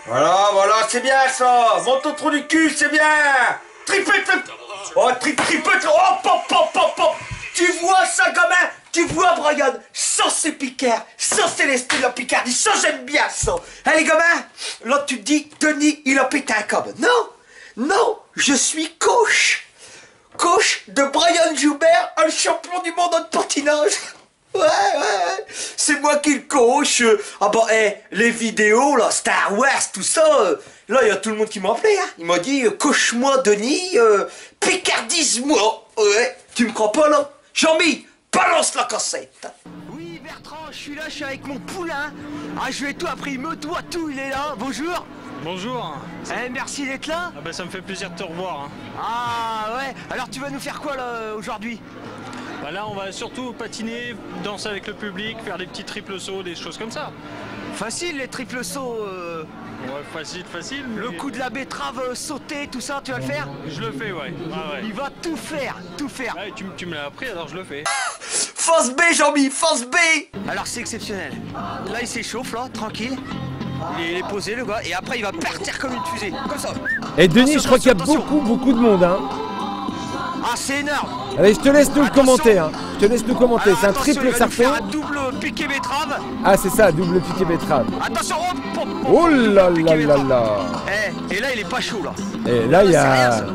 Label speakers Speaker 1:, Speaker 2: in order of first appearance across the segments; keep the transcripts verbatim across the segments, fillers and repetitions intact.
Speaker 1: Voilà, voilà, c'est bien ça. Monte au trou du cul, c'est bien. Triple, triple. Oh, triple, triple. Oh, pop, pop, pop, pop. Tu vois ça, gamin? Tu vois, Brian? Ça, c'est Picard. Ça, c'est l'esprit de la Picardie. Ça, j'aime bien ça. Allez, gamin, là, tu te dis, Denis, il a pété un câble. Non, non, je suis coach. Coach de Brian Joubert, un champion du monde en patinage. Ouais, ouais, ouais. C'est moi qui le coach. Ah bah, hé, les vidéos, là, Star Wars, tout ça. euh, Là, il y a tout le monde qui m'a appelé, hein. Il m'a dit, euh, coach-moi, Denis, euh, picardise-moi. Ouais, tu me crois pas, là? Jean-Mi, balance la cassette.
Speaker 2: Oui, Bertrand, je suis là, je suis avec mon poulain. Ah, je lui ai tout appris, il me doit tout, il est là. Bonjour.
Speaker 3: Bonjour.
Speaker 2: Eh, merci d'être là.
Speaker 3: Ah bah ça me fait plaisir de te revoir. Hein.
Speaker 2: Ah, ouais. Alors, tu vas nous faire quoi, là, aujourd'hui?
Speaker 3: Bah là on va surtout patiner, danser avec le public, faire des petits triples sauts, des choses comme ça.
Speaker 2: Facile, les triples sauts. euh,
Speaker 3: Ouais, facile, facile.
Speaker 2: Le
Speaker 3: mais-
Speaker 2: coup de la betterave, euh, sauter, tout ça, tu vas le faire?
Speaker 3: Je le fais, ouais. Ah, ouais.
Speaker 2: Il va tout faire, tout faire.
Speaker 3: Ouais, tu, tu me l'as appris, alors je le fais.
Speaker 1: Force B, Jean-Mi, force B.
Speaker 2: Alors, c'est exceptionnel. Là, il s'échauffe, là, tranquille. Il est, il est posé, le gars, et après, il va partir comme une fusée. Comme ça.
Speaker 4: Et Denis,
Speaker 2: Attention,
Speaker 4: je crois qu'il y a
Speaker 2: attention,
Speaker 4: beaucoup, beaucoup de monde, hein.
Speaker 2: Ah, c'est énorme.
Speaker 4: Allez, je te laisse nous le
Speaker 2: Attention.
Speaker 4: commenter, hein. Je te laisse nous commenter.
Speaker 2: Alors,
Speaker 4: C'est un
Speaker 2: attention,
Speaker 4: triple
Speaker 2: il va nous
Speaker 4: sarfé.
Speaker 2: faire un double piqué betterave.
Speaker 4: Ah, c'est ça, double piqué betterave.
Speaker 2: Attention, hop, hop, hop,
Speaker 4: Oh là
Speaker 2: double piqué
Speaker 4: là là
Speaker 2: betterave.
Speaker 4: là.
Speaker 2: Eh, et là, il est pas chaud, là.
Speaker 4: Et là, il y
Speaker 2: C'est rien,
Speaker 4: a.
Speaker 2: ça.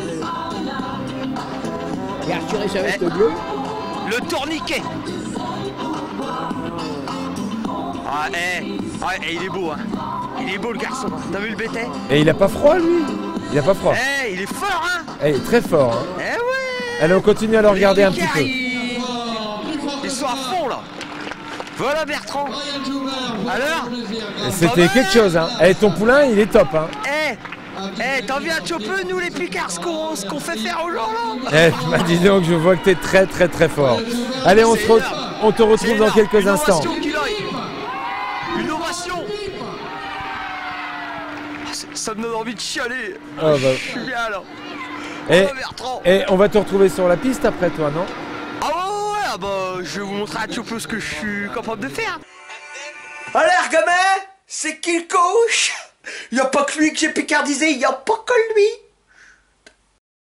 Speaker 5: Et Arthur et sa veste
Speaker 2: Eh.
Speaker 5: bleue.
Speaker 2: Le tourniquet. Ah, eh, ah, eh, il est beau, hein. Il est beau, le garçon. T'as vu le bétais?
Speaker 4: Et il a pas froid, lui. Il a pas froid.
Speaker 2: Eh, il est fort, hein.
Speaker 4: Eh, il est très fort, hein.
Speaker 2: Eh ouais.
Speaker 4: Allez, on continue à le regarder un petit
Speaker 2: Picard,
Speaker 4: peu.
Speaker 2: Ils... ils sont à fond, là. Voilà, Bertrand. Alors?
Speaker 4: C'était quelque chose, hein. Eh, ton poulain, il est top, hein.
Speaker 2: Eh, eh, t'en viens un petit peu, nous, les Picards, ce qu'on ce qu'on fait faire aux gens, là?
Speaker 4: Eh, bah, dis donc, je vois que t'es très, très, très fort. Allez, on,
Speaker 2: C'est
Speaker 4: se re-
Speaker 2: énorme.
Speaker 4: on te retrouve
Speaker 2: C'est
Speaker 4: dans
Speaker 2: énorme.
Speaker 4: quelques
Speaker 2: Une
Speaker 4: instants.
Speaker 2: ovation qu'il aille. Une ovation. Ah, ça- Ça me donne envie de chialer.
Speaker 4: Oh, bah.
Speaker 2: Je suis bien, là.
Speaker 4: Et,
Speaker 2: Oh, Bertrand.
Speaker 4: et on va te retrouver sur la piste après, toi, non?
Speaker 2: Ah ouais, ouais, ouais, ah bah, je vais vous montrer un petit peu ce que je suis capable de faire.
Speaker 1: Alors, gamin, c'est qui le coach? Y a pas que lui que j'ai picardisé, y a pas que lui.